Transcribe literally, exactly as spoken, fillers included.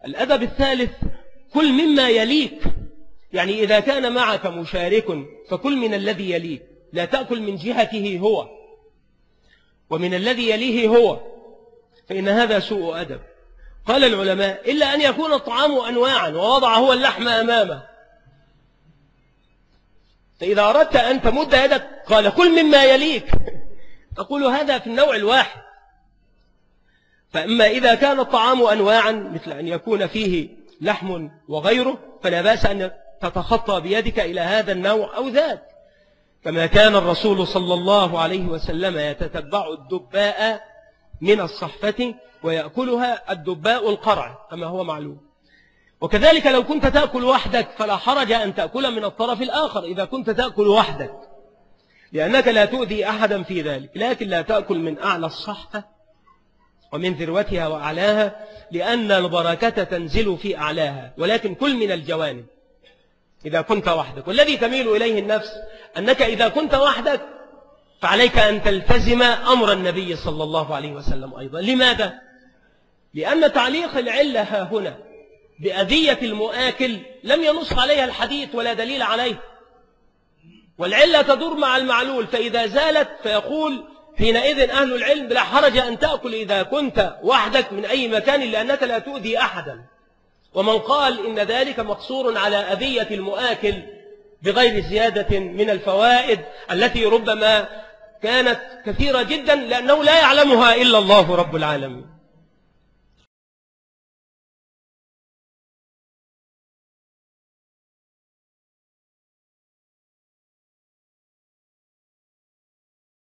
الأدب الثالث: كل مما يليك، يعني إذا كان معك مشارك فكل من الذي يليك، لا تأكل من جهته هو ومن الذي يليه هو، فإن هذا سوء أدب. قال العلماء: إلا أن يكون الطعام أنواعا ووضع هو اللحم أمامه، فإذا أردت أن تمد يدك قال كل مما يليك، تقول هذا في النوع الواحد. فأما إذا كان الطعام أنواعا مثل أن يكون فيه لحم وغيره فلا بأس أن تتخطى بيدك إلى هذا النوع أو ذاك، كما كان الرسول صلى الله عليه وسلم يتتبع الدباء من الصحفة ويأكلها الدباء القرع كما هو معلوم. وكذلك لو كنت تأكل وحدك فلا حرج أن تأكل من الطرف الآخر إذا كنت تأكل وحدك، لأنك لا تؤذي أحدا في ذلك، لكن لا تأكل من أعلى الصحفة ومن ذروتها وأعلاها، لأن البركة تنزل في أعلاها، ولكن كل من الجوانب إذا كنت وحدك. والذي تميل إليه النفس أنك إذا كنت وحدك فعليك أن تلتزم أمر النبي صلى الله عليه وسلم أيضا. لماذا؟ لأن تعليق العلة ها هنا بأذية المؤاكل لم ينص عليها الحديث ولا دليل عليه، والعلة تدور مع المعلول، فإذا زالت فيقول حينئذ أهل العلم لا حرج أن تأكل إذا كنت وحدك من أي مكان لأنك لا تؤذي أحدا. ومن قال إن ذلك مقصور على أذية المؤاكل بغير زيادة من الفوائد التي ربما كانت كثيرة جدا لأنه لا يعلمها إلا الله رب العالمين.